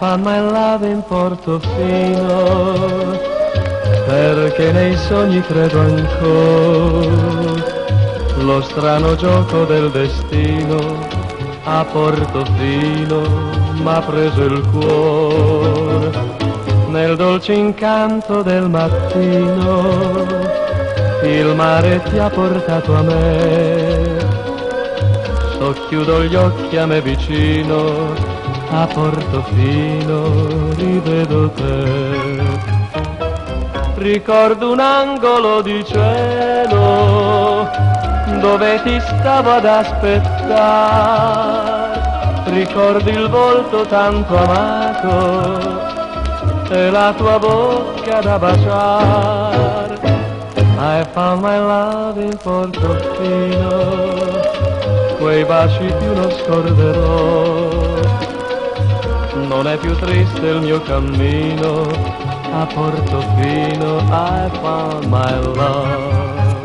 found my love in Portofino, perché nei sogni credo ancora. Lo strano gioco del destino a Portofino m'ha preso il cuore. Nel dolce incanto del mattino il mare ti ha portato a me. Socchiudo gli occhi a me vicino, a Portofino rivedo te. Ricordo un angolo di cielo dove ti stavo ad aspettare. Ricordi il volto tanto amato e la tua bocca da baciare. I found my love in Portofino, quei baci più non scorderò. Non è più triste il mio cammino, a Portofino I found my love.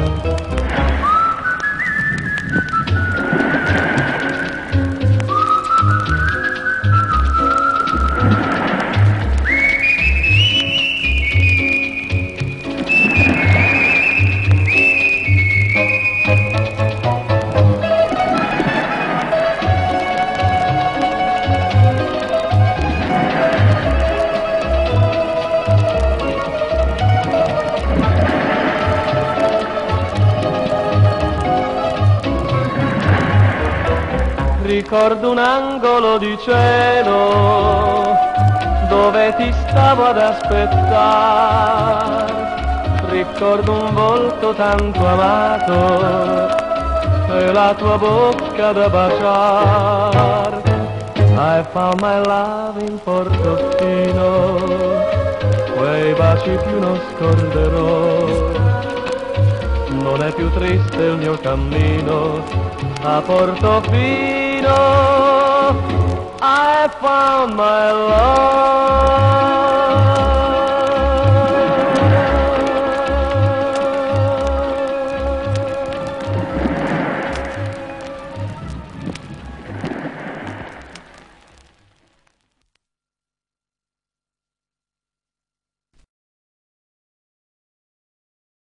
Ricordo un angolo di cielo dove ti stavo ad aspettare. Ricordo un volto tanto amato e la tua bocca da baciare. I found my love in Portofino, quei baci più non scorderò. Non è più triste il mio cammino, a Portofino I found my love.